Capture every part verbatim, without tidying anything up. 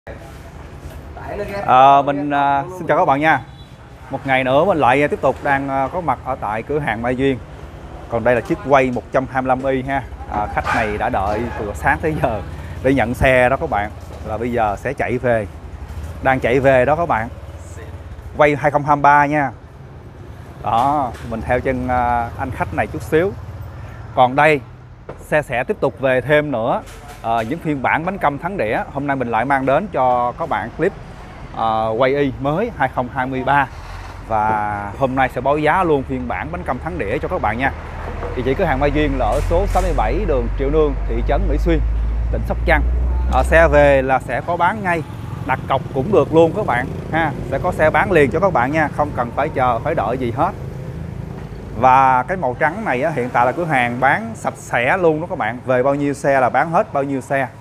À, mình à, xin chào các bạn nha. Một ngày nữa mình lại tiếp tục đang à, có mặt ở tại cửa hàng Mai Duyên. Còn đây là chiếc quay một trăm hai mươi lăm i ha. À, khách này đã đợi từ sáng tới giờ để nhận xe đó các bạn. Là bây giờ sẽ chạy về. Đang chạy về đó các bạn. Quay hai không hai ba nha. Đó, mình theo chân à, anh khách này chút xíu. Còn đây xe sẽ tiếp tục về thêm nữa. À, những phiên bản bánh căm thắng đĩa. Hôm nay mình lại mang đến cho các bạn clip à, quay y mới hai không hai ba. Và hôm nay sẽ báo giá luôn phiên bản bánh căm thắng đĩa cho các bạn nha. Địa chỉ cửa hàng Mai Duyên là ở số sáu mươi bảy đường Triệu Nương, thị trấn Mỹ Xuyên, tỉnh Sóc Trăng. À, xe về là sẽ có bán ngay, đặt cọc cũng được luôn các bạn ha. Sẽ có xe bán liền cho các bạn nha, không cần phải chờ phải đợi gì hết. Và cái màu trắng này á, hiện tại là cửa hàng bán sạch sẽ luôn đó các bạn. Về bao nhiêu xe là bán hết bao nhiêu xe.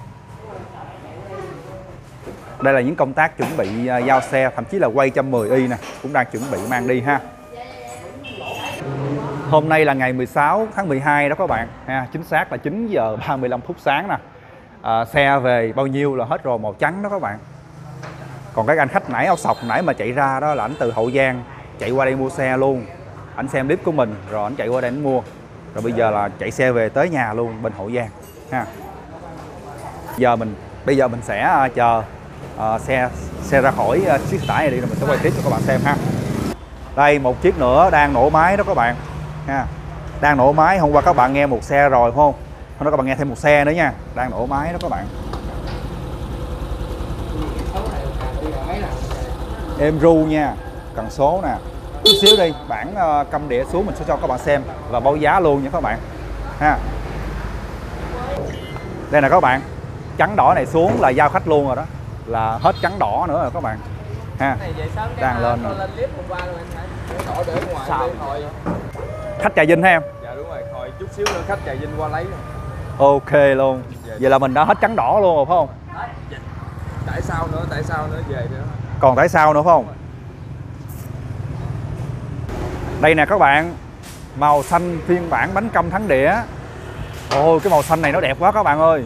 Đây là những công tác chuẩn bị giao xe, thậm chí là quay một trăm mười i nè, cũng đang chuẩn bị mang đi ha. Hôm nay là ngày mười sáu tháng mười hai đó các bạn ha, chính xác là chín giờ ba mươi lăm phút sáng nè. À, xe về bao nhiêu là hết rồi, màu trắng đó các bạn. Còn cái anh khách nãy áo sọc nãy mà chạy ra đó là ảnh từ Hậu Giang chạy qua đây mua xe luôn. Ảnh xem clip của mình rồi ảnh chạy qua đây ảnh mua. Rồi bây giờ là chạy xe về tới nhà luôn bên Hậu Giang ha. Giờ mình bây giờ mình sẽ uh, chờ uh, xe xe ra khỏi uh, chiếc tải này đi rồi mình sẽ quay tiếp cho các bạn xem ha. Đây một chiếc nữa đang nổ máy đó các bạn ha. Đang nổ máy, hôm qua các bạn nghe một xe rồi không? Hôm nay các bạn nghe thêm một xe nữa nha. Đang nổ máy đó các bạn. Êm ru nha, cần số nè. Chút xíu đi, bản uh, căm đĩa xuống mình sẽ cho các bạn xem và báo giá luôn nha các bạn ha. Đây nè các bạn, trắng đỏ này xuống là giao khách luôn rồi đó, là hết trắng đỏ nữa rồi các bạn ha. Đang lên rồi. Khách Trà Vinh ha em? Dạ đúng rồi, hồi chút xíu nữa khách Trà Vinh qua lấy rồi. Ok luôn. Dạ. Vậy là mình đã hết trắng đỏ luôn rồi phải không? Dạ. Tại sao nữa, tại sao nữa về nữa. Còn tại sao nữa phải không? Đây nè các bạn, màu xanh phiên bản bánh căm thắng đĩa. Ôi cái màu xanh này nó đẹp quá các bạn ơi.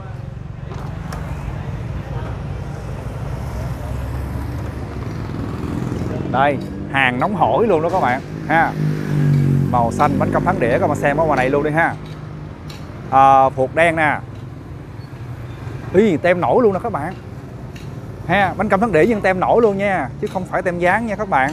Đây, hàng nóng hổi luôn đó các bạn ha. Màu xanh bánh căm thắng đĩa, các bạn xem ở ngoài này luôn đi ha. À, phuộc đen nè. Ý, tem nổi luôn nè các bạn ha. Bánh căm thắng đĩa nhưng tem nổi luôn nha, chứ không phải tem dán nha các bạn.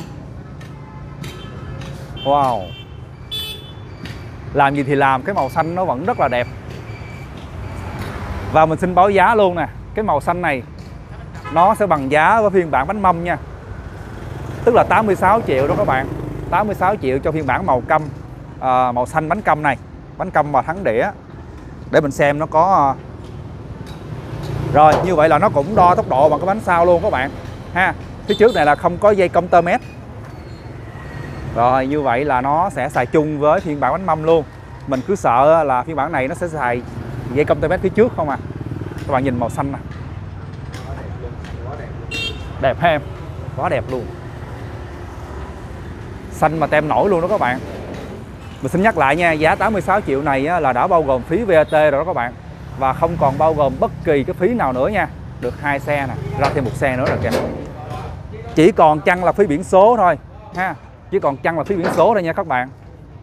Wow. Làm gì thì làm, cái màu xanh nó vẫn rất là đẹp. Và mình xin báo giá luôn nè. Cái màu xanh này nó sẽ bằng giá với phiên bản bánh mâm nha. Tức là tám mươi sáu triệu đó các bạn. Tám mươi sáu triệu cho phiên bản màu căm à, màu xanh bánh căm này. Bánh căm và thắng đĩa. Để mình xem nó có. Rồi như vậy là nó cũng đo tốc độ bằng cái bánh sau luôn các bạn ha. Phía trước này là không có dây công tơ mét. Rồi như vậy là nó sẽ xài chung với phiên bản bánh mâm luôn. Mình cứ sợ là phiên bản này nó sẽ xài dây công tơ mét phía trước không à. Các bạn nhìn màu xanh nè. Đẹp ha em. Quá đẹp luôn. Xanh mà tem nổi luôn đó các bạn. Mình xin nhắc lại nha, giá tám mươi sáu triệu này là đã bao gồm phí vê a tê rồi đó các bạn. Và không còn bao gồm bất kỳ cái phí nào nữa nha. Được hai xe nè, ra thêm một xe nữa rồi kìa. Chỉ còn chăng là phí biển số thôi ha. Chỉ còn chăng là phí biển số thôi nha các bạn.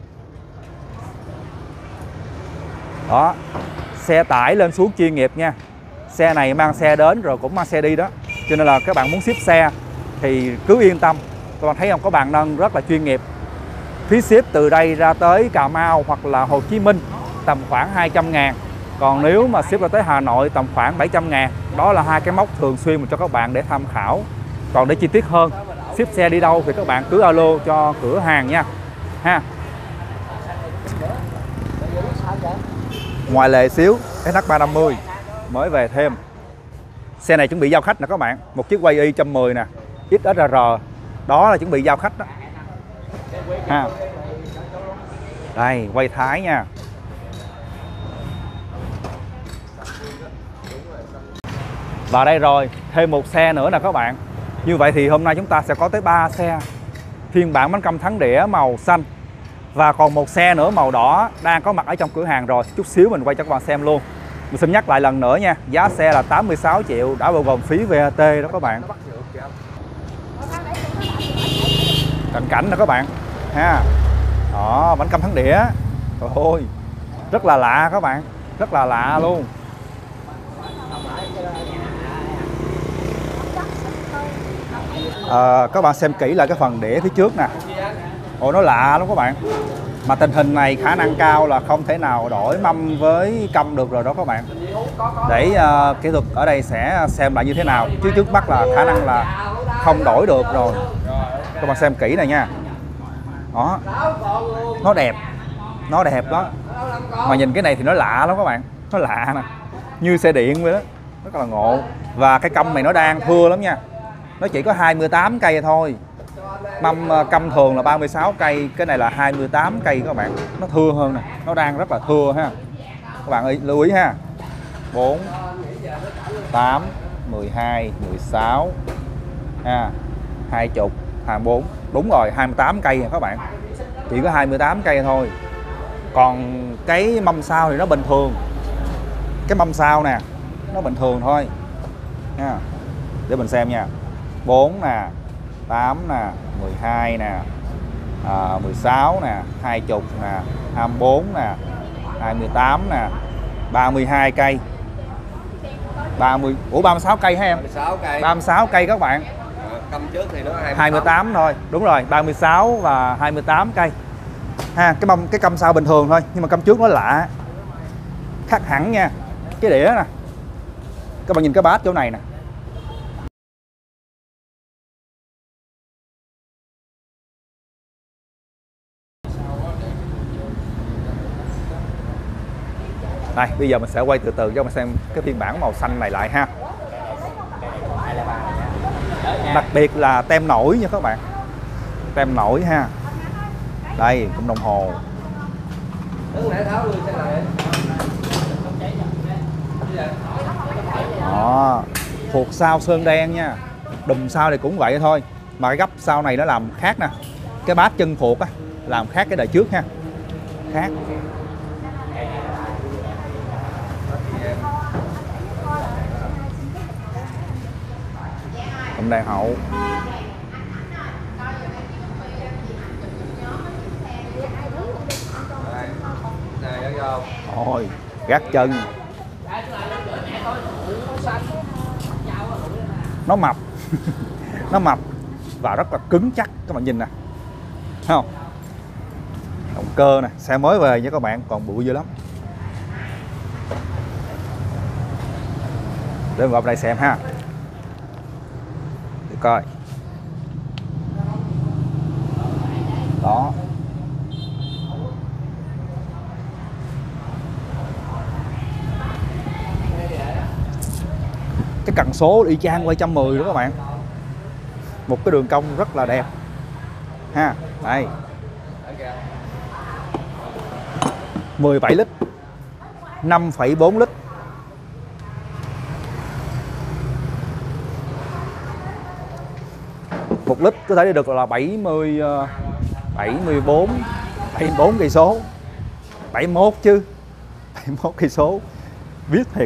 Đó. Xe tải lên xuống chuyên nghiệp nha. Xe này mang xe đến rồi cũng mang xe đi đó. Cho nên là các bạn muốn ship xe thì cứ yên tâm. Các bạn thấy không, có bàn nâng rất là chuyên nghiệp. Phí ship từ đây ra tới Cà Mau hoặc là Hồ Chí Minh tầm khoảng hai trăm ngàn. Còn nếu mà ship ra tới Hà Nội tầm khoảng bảy trăm ngàn. Đó là hai cái mốc thường xuyên mà cho các bạn để tham khảo. Còn để chi tiết hơn, ship xe đi đâu thì các bạn cứ alo cho cửa hàng nha ha. Ngoài lề xíu, ét hát ba năm mươi mới về thêm. Xe này chuẩn bị giao khách nè các bạn. Một chiếc quay y một trăm mười nè, ích ét rờ. Đó là chuẩn bị giao khách đó ha. Đây, quay Thái nha. Và đây rồi, thêm một xe nữa nè các bạn. Như vậy thì hôm nay chúng ta sẽ có tới ba xe phiên bản bánh căm thắng đĩa màu xanh. Và còn một xe nữa màu đỏ đang có mặt ở trong cửa hàng rồi. Chút xíu mình quay cho các bạn xem luôn. Mình xin nhắc lại lần nữa nha, giá xe là tám mươi sáu triệu đã bao gồm phí vê a tê đó các bạn. Cận cảnh nè các bạn ha. Đó, bánh căm thắng đĩa. Trời ơi, rất là lạ các bạn, rất là lạ luôn. À, các bạn xem kỹ lại cái phần đĩa phía trước nè. Ồ, nó lạ lắm các bạn. Mà tình hình này khả năng cao là không thể nào đổi mâm với căm được rồi đó các bạn. Để uh, kỹ thuật ở đây sẽ xem lại như thế nào, chứ trước mắt là khả năng là không đổi được rồi. Các bạn xem kỹ này nha. Đó, nó đẹp, nó đẹp đó. Mà nhìn cái này thì nó lạ lắm các bạn, nó lạ nè, như xe điện vậy đó, rất là ngộ. Và cái căm này nó đang thưa lắm nha, nó chỉ có hai mươi tám cây thôi. Mâm căm thường là ba mươi sáu cây, cái này là hai mươi tám cây các bạn, nó thưa hơn nè, nó đang rất là thưa ha. Các bạn ơi, lưu ý ha. Bốn, tám, mười hai, mười sáu ha, hai mươi, hai mươi bốn. Đúng rồi, hai mươi tám cây các bạn, chỉ có hai mươi tám cây thôi. Còn cái mâm sau thì nó bình thường, cái mâm sau nè nó bình thường thôi ha. Để mình xem nha. Bốn nè, tám nè, mười hai nè, à, mười sáu nè, hai mươi nè, hai mươi bốn nè, hai mươi tám nè, ba mươi hai cây, ba mươi, ủa ba mươi sáu cây hả em? ba mươi sáu cây. ba mươi sáu cây các bạn. Căm trước thì nó hai mươi tám. hai mươi tám thôi, đúng rồi, ba mươi sáu và hai mươi tám cây. Ha, cái mâm cái căm sau bình thường thôi, nhưng mà căm trước nó lạ. Khác hẳn nha. Cái đĩa nè. Các bạn nhìn cái bát chỗ này nè. Đây, bây giờ mình sẽ quay từ từ cho các bạn xem cái phiên bản màu xanh này lại ha. Đặc biệt là tem nổi nha các bạn. Tem nổi ha. Đây, cũng đồng hồ. Đó, phuộc sau sơn đen nha. Đùm sau này cũng vậy thôi. Mà cái gấp sau này nó làm khác nè. Cái bát chân phuộc á, làm khác cái đời trước ha. Khác. Cũng đèn hậu. Ôi, gác chân. Nó mập. Nó mập và rất là cứng chắc, các bạn nhìn nè. Thấy không? Động cơ nè, xe mới về nha các bạn, còn bụi dữ lắm. Để mình vào đây xem ha. Để coi. Đó. Cái cần số y chang quay một trăm mười đó các bạn. Một cái đường cong rất là đẹp ha. Đây, mười bảy lít, năm phẩy bốn lít. Một lít có thể đi được là bảy mươi, bảy mươi bốn, bảy mươi bốn cây số, bảy mươi mốt chứ, bảy mươi mốt cây số, biết thiệt.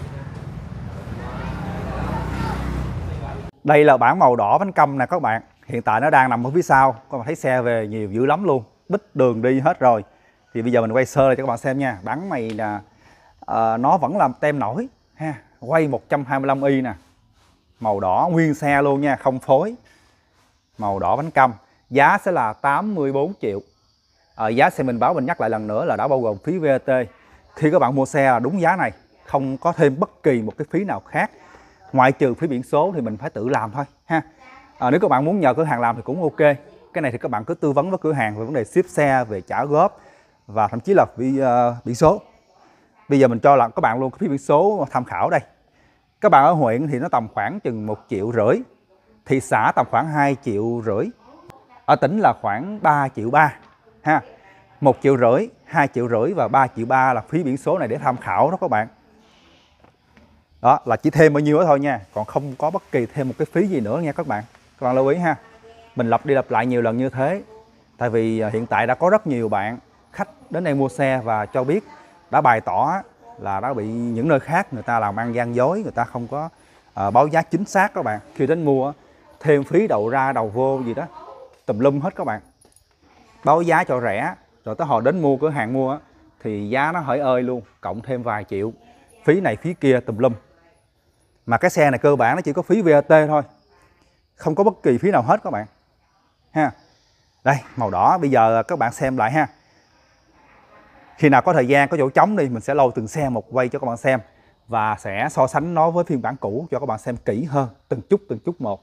Đây là bản màu đỏ bánh căm nè các bạn. Hiện tại nó đang nằm ở phía sau. Các bạn thấy xe về nhiều dữ lắm luôn. Bích đường đi hết rồi. Thì bây giờ mình quay sơ lại cho các bạn xem nha. Bản này là uh, nó vẫn làm tem nổi ha. Quay một trăm hai mươi lăm i nè. Màu đỏ nguyên xe luôn nha, không phối. Màu đỏ bánh căm. Giá sẽ là tám mươi bốn triệu. Ở giá xe mình báo mình nhắc lại lần nữa là đã bao gồm phí vê a tê. Khi các bạn mua xe là đúng giá này, không có thêm bất kỳ một cái phí nào khác. Ngoại trừ phí biển số thì mình phải tự làm thôi ha. À, nếu các bạn muốn nhờ cửa hàng làm thì cũng ok. Cái này thì các bạn cứ tư vấn với cửa hàng về vấn đề ship xe, về trả góp và thậm chí là bị, uh, biển số. Bây giờ mình cho là các bạn luôn cái phí biển số tham khảo đây. Các bạn ở huyện thì nó tầm khoảng chừng một triệu rưỡi, thị xã tầm khoảng hai triệu rưỡi, ở tỉnh là khoảng ba triệu ba ha. Một triệu rưỡi, hai triệu rưỡi và ba triệu ba là phí biển số này để tham khảo đó các bạn. Đó là chỉ thêm bao nhiêu đó thôi nha, còn không có bất kỳ thêm một cái phí gì nữa nha các bạn. Các bạn lưu ý ha. Mình lặp đi lặp lại nhiều lần như thế. Tại vì hiện tại đã có rất nhiều bạn khách đến đây mua xe và cho biết, đã bày tỏ là nó bị những nơi khác người ta làm ăn gian dối, người ta không có uh, báo giá chính xác các bạn. Khi đến mua thêm phí đầu ra đầu vô gì đó tùm lum hết các bạn, báo giá cho rẻ rồi tới hồi đến mua cửa hàng mua thì giá nó hỡi ơi luôn, cộng thêm vài triệu phí này phí kia tùm lum. Mà cái xe này cơ bản nó chỉ có phí vê a tê thôi, không có bất kỳ phí nào hết các bạn ha. Đây màu đỏ, bây giờ các bạn xem lại ha. Khi nào có thời gian có chỗ trống đi mình sẽ lôi từng xe một quay cho các bạn xem, và sẽ so sánh nó với phiên bản cũ cho các bạn xem kỹ hơn từng chút từng chút một.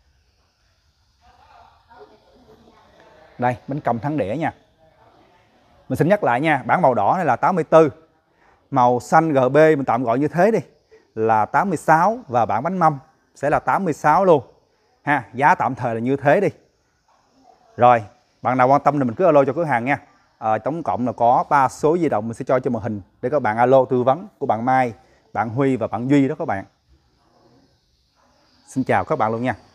Đây bánh cầm thắng đĩa nha. Mình xin nhắc lại nha, bản màu đỏ này là tám mươi tư, màu xanh giê bê mình tạm gọi như thế đi là tám mươi sáu, và bản bánh mâm sẽ là tám mươi sáu luôn ha. Giá tạm thời là như thế đi. Rồi bạn nào quan tâm thì mình cứ alo cho cửa hàng nha. À, tổng cộng là có ba số di động mình sẽ cho trên màn hình để các bạn alo tư vấn của bạn Mai, bạn Huy và bạn Duy đó các bạn. Xin chào các bạn luôn nha.